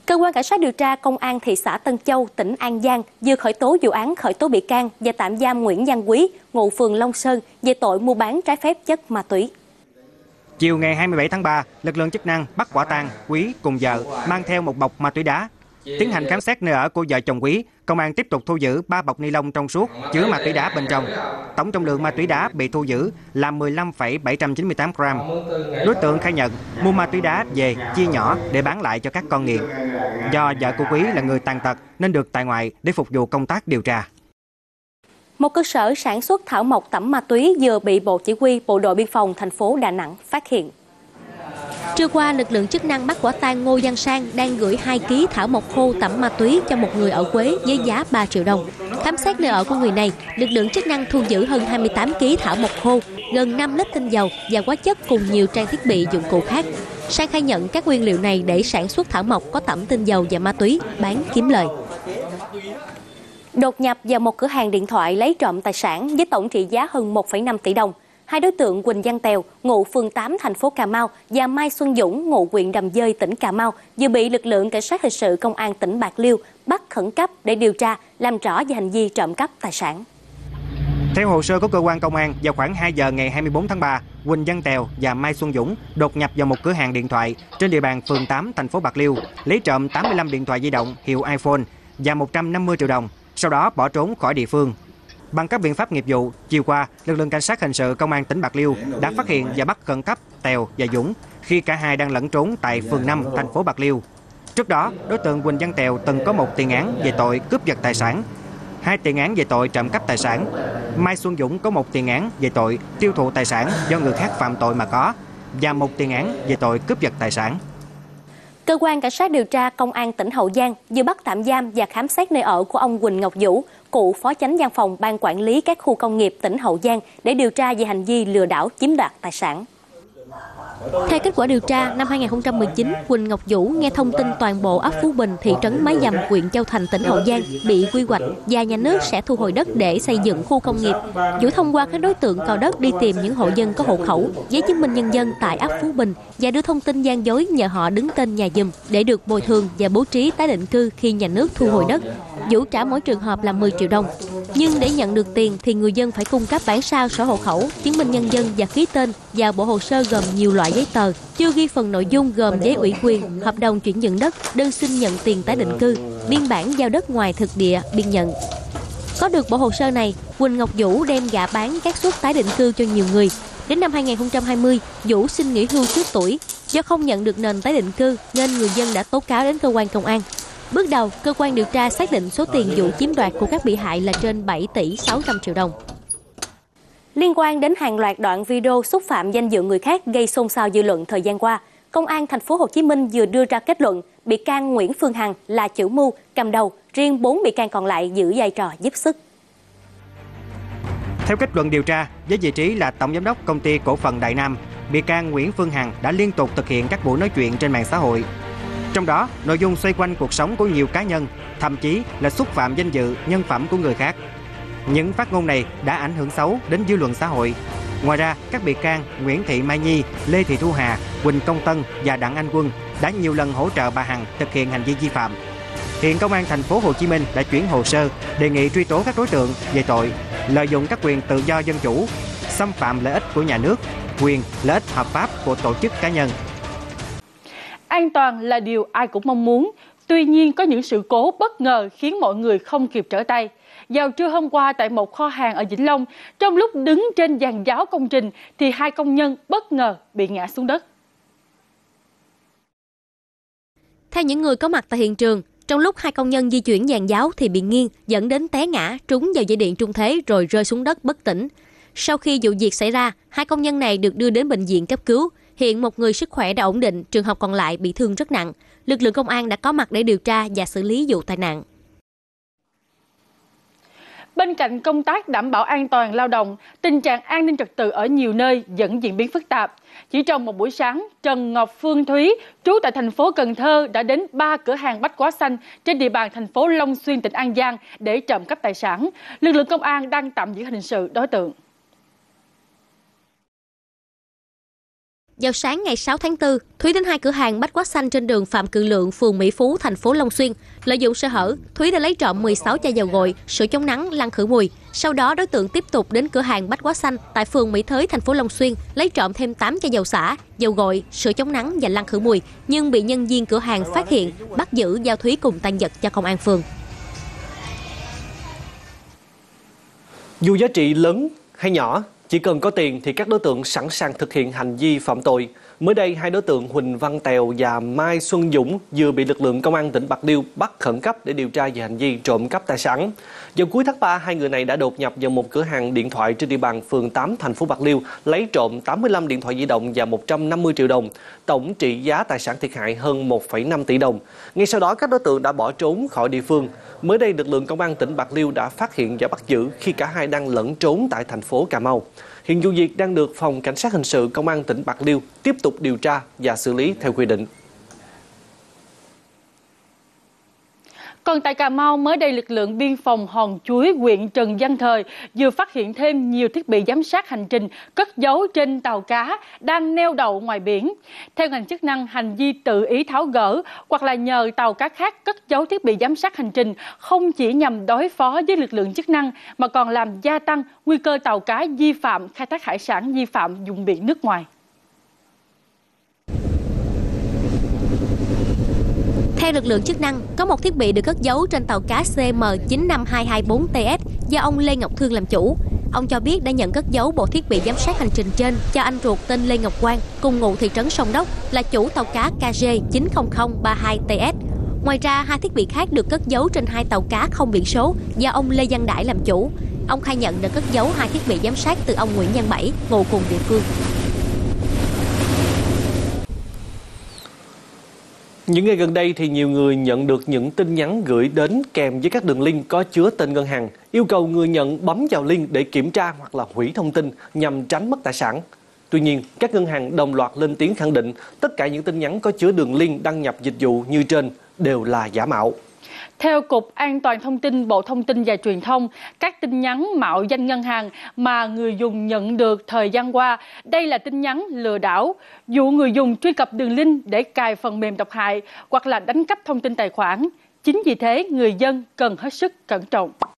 Cơ quan Cảnh sát điều tra Công an thị xã Tân Châu, tỉnh An Giang vừa khởi tố vụ án khởi tố bị can và tạm giam Nguyễn Văn Quý, ngụ phường Long Sơn về tội mua bán trái phép chất ma túy. Chiều ngày 27 tháng 3, lực lượng chức năng bắt quả tang Quý cùng vợ mang theo một bọc ma túy đá. Tiến hành khám xét nơi ở của vợ chồng Quý, công an tiếp tục thu giữ 3 bọc ni lông trong suốt chứa ma túy đá bên trong. Tổng trọng lượng ma túy đá bị thu giữ là 15,798 gram. Đối tượng khai nhận mua ma túy đá về chia nhỏ để bán lại cho các con nghiện. Do vợ của Quý là người tàn tật nên được tại ngoại để phục vụ công tác điều tra. Một cơ sở sản xuất thảo mộc tẩm ma túy vừa bị Bộ Chỉ huy Bộ đội Biên phòng thành phố Đà Nẵng phát hiện. Trưa qua, lực lượng chức năng bắt quả tang Ngô Văn Sang đang gửi 2 kg thảo mộc khô tẩm ma túy cho một người ở Quế với giá 3 triệu đồng. Khám xét nơi ở của người này, lực lượng chức năng thu giữ hơn 28 kg thảo mộc khô, gần 5 lít tinh dầu và hóa chất cùng nhiều trang thiết bị dụng cụ khác. Sang khai nhận các nguyên liệu này để sản xuất thảo mộc có tẩm tinh dầu và ma túy, bán kiếm lời. Đột nhập vào một cửa hàng điện thoại lấy trộm tài sản với tổng trị giá hơn 1,5 tỷ đồng. Hai đối tượng Quỳnh Văn Tèo, ngụ phường 8 thành phố Cà Mau và Mai Xuân Dũng, ngụ huyện Đầm Dơi, tỉnh Cà Mau vừa bị lực lượng cảnh sát hình sự công an tỉnh Bạc Liêu bắt khẩn cấp để điều tra, làm rõ về hành vi trộm cắp tài sản. Theo hồ sơ của cơ quan công an, vào khoảng 2 giờ ngày 24 tháng 3, Quỳnh Văn Tèo và Mai Xuân Dũng đột nhập vào một cửa hàng điện thoại trên địa bàn phường 8 thành phố Bạc Liêu, lấy trộm 85 điện thoại di động hiệu iPhone và 150 triệu đồng, sau đó bỏ trốn khỏi địa phương. Bằng các biện pháp nghiệp vụ, chiều qua, lực lượng cảnh sát hình sự công an tỉnh Bạc Liêu đã phát hiện và bắt khẩn cấp Tèo và Dũng khi cả hai đang lẫn trốn tại phường 5 thành phố Bạc Liêu. Trước đó, đối tượng Quỳnh Văn Tèo từng có một tiền án về tội cướp giật tài sản, 2 tiền án về tội trộm cắp tài sản. Mai Xuân Dũng có một tiền án về tội tiêu thụ tài sản do người khác phạm tội mà có và một tiền án về tội cướp giật tài sản. Cơ quan Cảnh sát điều tra Công an tỉnh Hậu Giang vừa bắt tạm giam và khám xét nơi ở của ông Huỳnh Ngọc Vũ, cựu phó chánh văn phòng Ban Quản lý các khu công nghiệp tỉnh Hậu Giang để điều tra về hành vi lừa đảo chiếm đoạt tài sản. Theo kết quả điều tra, năm 2019, Huỳnh Ngọc Vũ nghe thông tin toàn bộ ấp Phú Bình, thị trấn Mái Dầm, huyện Châu Thành, tỉnh Hậu Giang bị quy hoạch và nhà nước sẽ thu hồi đất để xây dựng khu công nghiệp. Vũ thông qua các đối tượng cò đất đi tìm những hộ dân có hộ khẩu, giấy chứng minh nhân dân tại ấp Phú Bình và đưa thông tin gian dối nhờ họ đứng tên nhà giùm để được bồi thường và bố trí tái định cư khi nhà nước thu hồi đất. Vũ trả mỗi trường hợp là 10 triệu đồng. Nhưng để nhận được tiền thì người dân phải cung cấp bản sao sổ hộ khẩu, chứng minh nhân dân và ký tên vào bộ hồ sơ gồm nhiều loại giấy tờ, chưa ghi phần nội dung gồm giấy ủy quyền, hợp đồng chuyển nhượng đất, đơn xin nhận tiền tái định cư, biên bản giao đất ngoài thực địa, biên nhận. Có được bộ hồ sơ này, Huỳnh Ngọc Vũ đem gạ bán các suất tái định cư cho nhiều người. Đến năm 2020, Vũ xin nghỉ hưu trước tuổi. Do không nhận được nền tái định cư nên người dân đã tố cáo đến cơ quan công an. Bước đầu, cơ quan điều tra xác định số tiền Vũ chiếm đoạt của các bị hại là trên 7 tỷ 600 triệu đồng. Liên quan đến hàng loạt đoạn video xúc phạm danh dự người khác gây xôn xao dư luận thời gian qua, Công an thành phố Hồ Chí Minh vừa đưa ra kết luận bị can Nguyễn Phương Hằng là chủ mưu cầm đầu, riêng 4 bị can còn lại giữ vai trò giúp sức. Theo kết luận điều tra, với vị trí là tổng giám đốc công ty cổ phần Đại Nam, bị can Nguyễn Phương Hằng đã liên tục thực hiện các buổi nói chuyện trên mạng xã hội. Trong đó, nội dung xoay quanh cuộc sống của nhiều cá nhân, thậm chí là xúc phạm danh dự, nhân phẩm của người khác. Những phát ngôn này đã ảnh hưởng xấu đến dư luận xã hội. Ngoài ra, các bị can Nguyễn Thị Mai Nhi, Lê Thị Thu Hà, Quỳnh Công Tân và Đặng Anh Quân đã nhiều lần hỗ trợ bà Hằng thực hiện hành vi vi phạm. Hiện Công an thành phố Hồ Chí Minh đã chuyển hồ sơ đề nghị truy tố các đối tượng về tội lợi dụng các quyền tự do dân chủ, xâm phạm lợi ích của nhà nước, quyền lợi ích hợp pháp của tổ chức cá nhân. An toàn là điều ai cũng mong muốn, tuy nhiên có những sự cố bất ngờ khiến mọi người không kịp trở tay. Vào trưa hôm qua tại một kho hàng ở Vĩnh Long, trong lúc đứng trên giàn giáo công trình thì 2 công nhân bất ngờ bị ngã xuống đất. Theo những người có mặt tại hiện trường, trong lúc 2 công nhân di chuyển giàn giáo thì bị nghiêng dẫn đến té ngã trúng vào dây điện trung thế rồi rơi xuống đất bất tỉnh. Sau khi vụ việc xảy ra, 2 công nhân này được đưa đến bệnh viện cấp cứu. Hiện một người sức khỏe đã ổn định, trường hợp còn lại bị thương rất nặng. Lực lượng công an đã có mặt để điều tra và xử lý vụ tai nạn. Bên cạnh công tác đảm bảo an toàn lao động, tình trạng an ninh trật tự ở nhiều nơi vẫn diễn biến phức tạp. Chỉ trong một buổi sáng, Trần Ngọc Phương Thúy, trú tại thành phố Cần Thơ đã đến 3 cửa hàng bách hóa xanh trên địa bàn thành phố Long Xuyên, tỉnh An Giang để trộm cắp tài sản. Lực lượng công an đang tạm giữ hình sự đối tượng. Vào sáng ngày 6 tháng 4, Thúy đến hai cửa hàng bách hóa xanh trên đường Phạm Cự Lượng, phường Mỹ Phú, thành phố Long Xuyên. Lợi dụng sơ hở, Thúy đã lấy trộm 16 chai dầu gội, sữa chống nắng, lăn khử mùi. Sau đó, đối tượng tiếp tục đến cửa hàng bách hóa xanh tại phường Mỹ Thới, thành phố Long Xuyên, lấy trộm thêm 8 chai dầu xả, dầu gội, sữa chống nắng và lăn khử mùi, nhưng bị nhân viên cửa hàng phát hiện, bắt giữ, giao Thúy cùng tang vật cho công an phường. Dù giá trị lớn hay nhỏ, chỉ cần có tiền thì các đối tượng sẵn sàng thực hiện hành vi phạm tội. Mới đây, hai đối tượng Huỳnh Văn Tèo và Mai Xuân Dũng vừa bị lực lượng công an tỉnh Bạc Liêu bắt khẩn cấp để điều tra về hành vi trộm cắp tài sản. Vào cuối tháng 3, hai người này đã đột nhập vào một cửa hàng điện thoại trên địa bàn phường 8 thành phố Bạc Liêu, lấy trộm 85 điện thoại di động và 150 triệu đồng, tổng trị giá tài sản thiệt hại hơn 1,5 tỷ đồng. Ngay sau đó, các đối tượng đã bỏ trốn khỏi địa phương. Mới đây, lực lượng công an tỉnh Bạc Liêu đã phát hiện và bắt giữ khi cả hai đang lẫn trốn tại thành phố Cà Mau. Hiện vụ việc đang được Phòng Cảnh sát Hình sự Công an tỉnh Bạc Liêu tiếp tục điều tra và xử lý theo quy định. Còn tại Cà Mau, mới đây lực lượng biên phòng Hòn Chuối, huyện Trần Văn Thời vừa phát hiện thêm nhiều thiết bị giám sát hành trình cất giấu trên tàu cá đang neo đậu ngoài biển. Theo ngành chức năng, hành vi tự ý tháo gỡ hoặc là nhờ tàu cá khác cất giấu thiết bị giám sát hành trình không chỉ nhằm đối phó với lực lượng chức năng mà còn làm gia tăng nguy cơ tàu cá vi phạm khai thác hải sản vi phạm vùng biển nước ngoài. Theo lực lượng chức năng, có một thiết bị được cất giấu trên tàu cá CM95224TS do ông Lê Ngọc Thương làm chủ. Ông cho biết đã nhận cất giấu bộ thiết bị giám sát hành trình trên cho anh ruột tên Lê Ngọc Quang, cùng ngụ thị trấn Sông Đốc, là chủ tàu cá KG90032TS. Ngoài ra, hai thiết bị khác được cất giấu trên hai tàu cá không biển số do ông Lê Văn Đãi làm chủ. Ông khai nhận đã cất giấu hai thiết bị giám sát từ ông Nguyễn Văn Bảy, ngụ cùng địa phương. Những ngày gần đây thì nhiều người nhận được những tin nhắn gửi đến kèm với các đường link có chứa tên ngân hàng, yêu cầu người nhận bấm vào link để kiểm tra hoặc là hủy thông tin nhằm tránh mất tài sản. Tuy nhiên, các ngân hàng đồng loạt lên tiếng khẳng định tất cả những tin nhắn có chứa đường link đăng nhập dịch vụ như trên đều là giả mạo. Theo Cục An toàn Thông tin Bộ Thông tin và Truyền thông, các tin nhắn mạo danh ngân hàng mà người dùng nhận được thời gian qua, đây là tin nhắn lừa đảo, dụ người dùng truy cập đường link để cài phần mềm độc hại hoặc là đánh cắp thông tin tài khoản. Chính vì thế, người dân cần hết sức cẩn trọng.